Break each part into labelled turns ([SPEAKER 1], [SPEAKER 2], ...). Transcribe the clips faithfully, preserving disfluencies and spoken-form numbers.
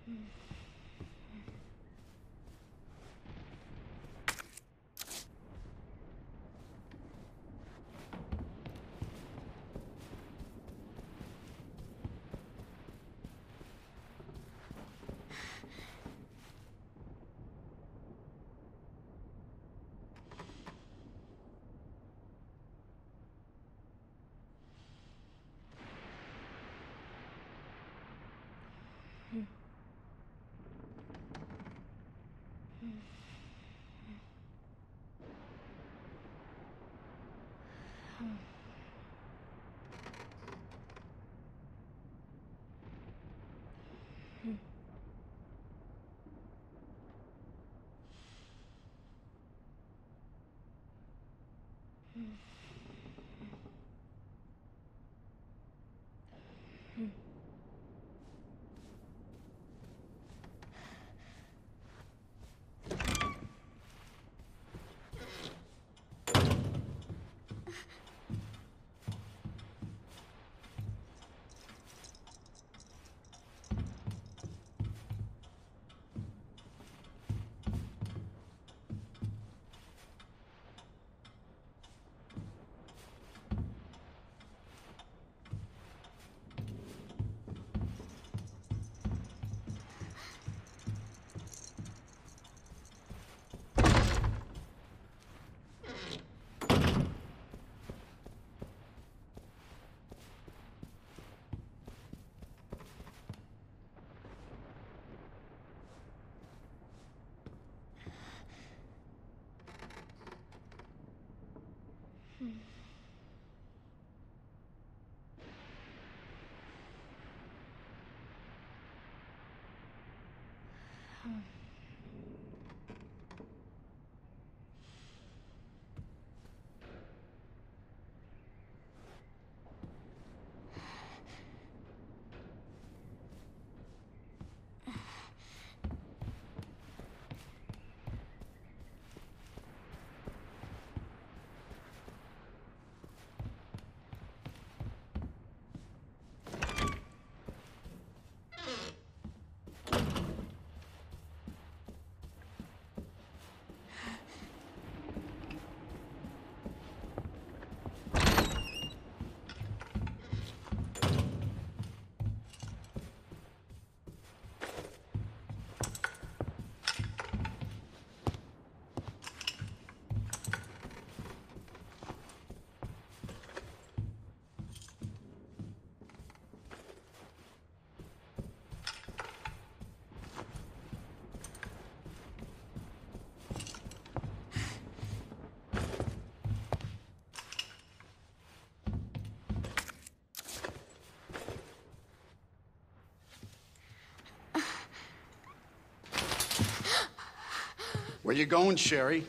[SPEAKER 1] Where you going, Sherry?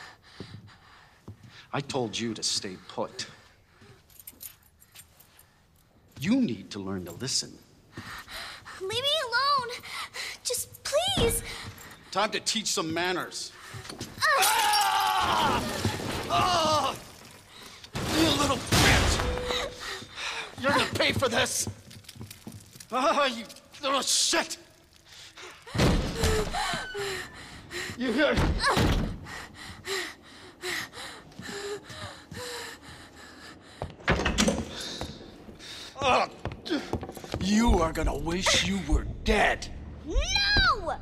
[SPEAKER 1] I told you to stay put. You need to learn to listen.
[SPEAKER 2] Leave me alone. Just please.
[SPEAKER 1] Time to teach some manners.
[SPEAKER 2] Uh.
[SPEAKER 1] Ah! Oh! You little bitch! You're gonna pay for this! Ah, you little shit! You hear? Oh, you are gonna wish you were dead.
[SPEAKER 2] No!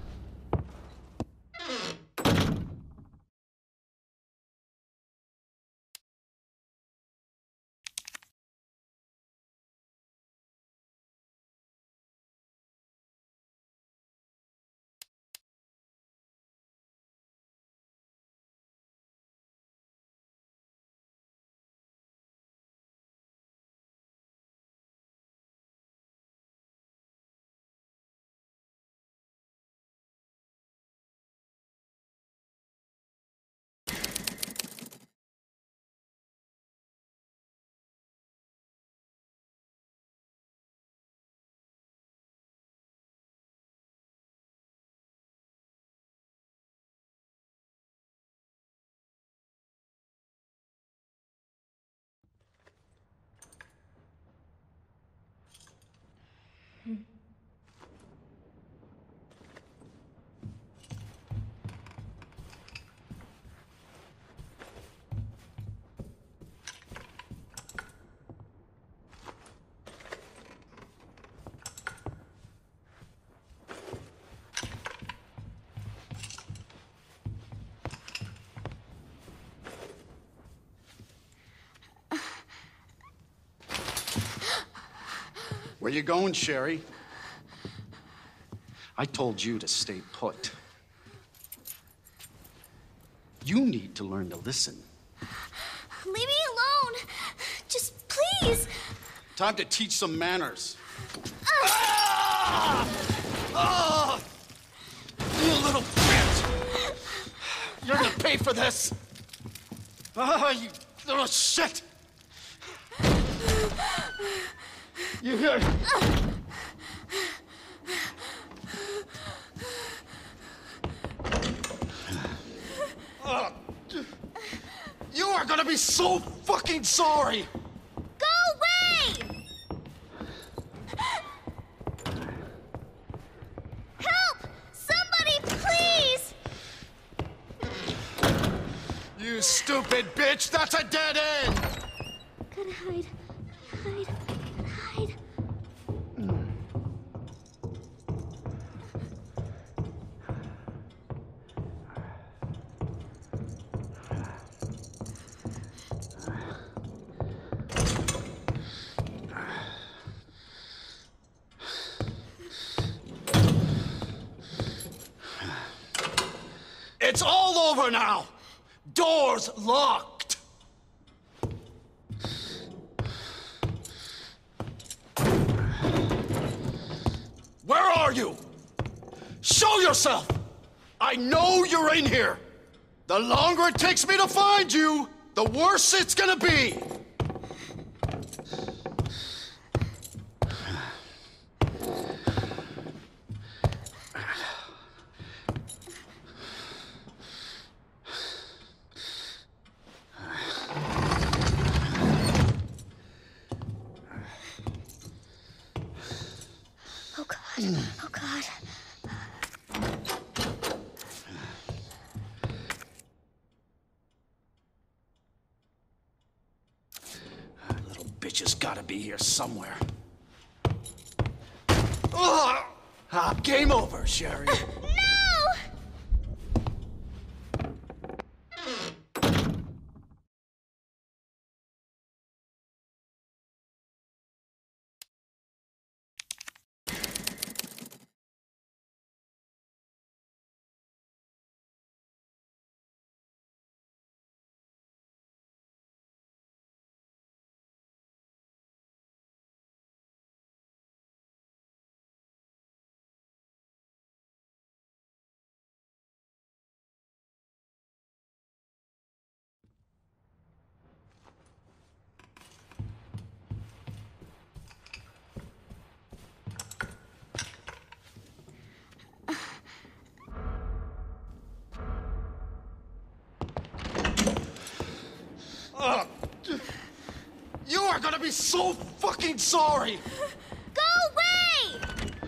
[SPEAKER 1] Where you going, Sherry? I told you to stay put. You need to learn to listen.
[SPEAKER 2] Leave me alone. Just please.
[SPEAKER 1] Time to teach some manners. Ah! Ah! You little bitch! You're gonna pay for this! Ah, you little shit! You hear? Ah! You are gonna be so fucking sorry!
[SPEAKER 2] Go away! Help! Somebody, please!
[SPEAKER 1] You stupid bitch! That's a dead end!
[SPEAKER 2] Gotta hide. Hide. Hide.
[SPEAKER 1] It's all over now! Doors locked! Where are you? Show yourself! I know you're in here! The longer it takes me to find you, the worse it's gonna be!
[SPEAKER 2] Oh, God. Oh, God.
[SPEAKER 1] Little bitch has gotta be here somewhere. Ugh! Ah, game over, Sherry.
[SPEAKER 2] No!
[SPEAKER 1] Ugh. You are gonna be so fucking sorry!
[SPEAKER 2] Go away!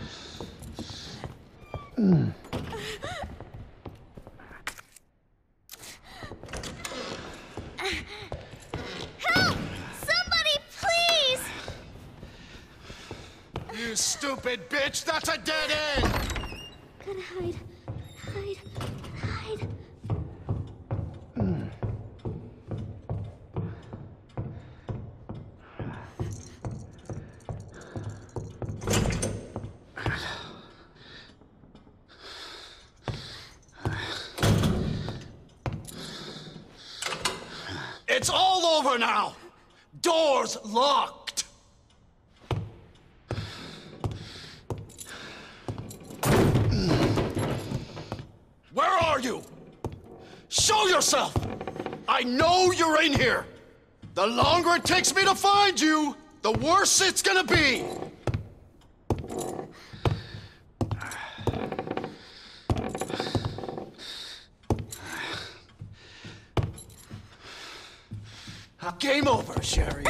[SPEAKER 2] Help! Somebody, please!
[SPEAKER 1] You stupid bitch! That's a dead end!
[SPEAKER 2] Gotta hide. Hide. Hide.
[SPEAKER 1] It's all over now! Doors locked! Where are you? Show yourself! I know you're in here! The longer it takes me to find you, the worse it's gonna be! Game over, Sherry.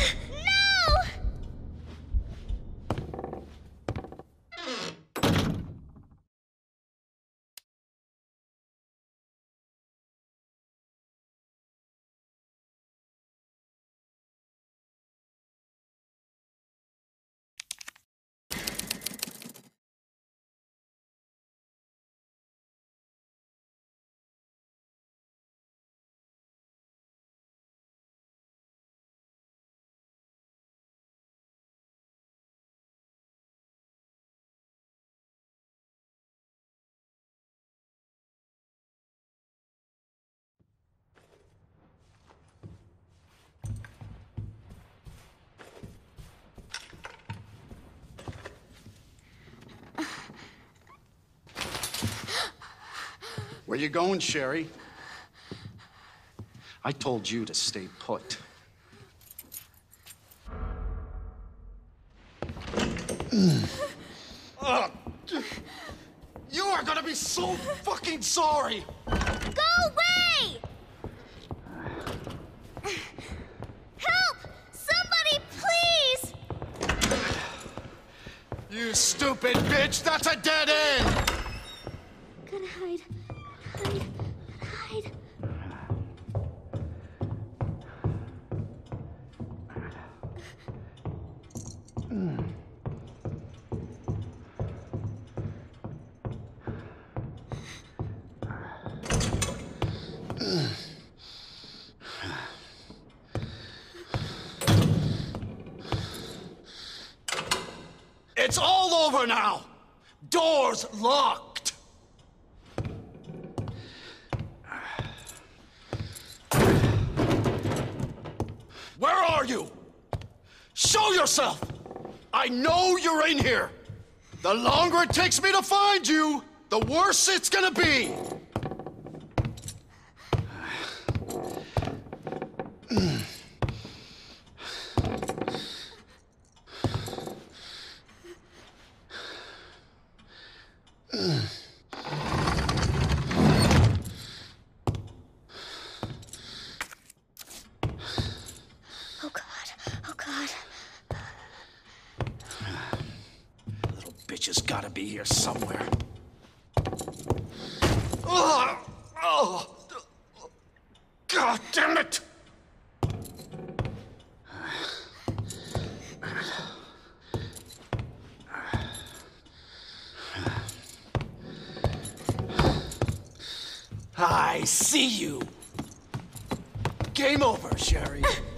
[SPEAKER 1] Where you going, Sherry? I told you to stay put. uh, you are gonna be so fucking sorry!
[SPEAKER 2] Go away! Help! Somebody, please!
[SPEAKER 1] You stupid bitch! That's a dead end!
[SPEAKER 2] Gotta hide. Hide. Hide.
[SPEAKER 1] It's all over now! Doors locked! Where are you? Show yourself! I know you're in here! The longer it takes me to find you, the worse it's gonna be!
[SPEAKER 2] Oh God. Oh God.
[SPEAKER 1] Little bitch has gotta be here somewhere. Ugh! Oh! God damn it! I see you. Game over, Sherry.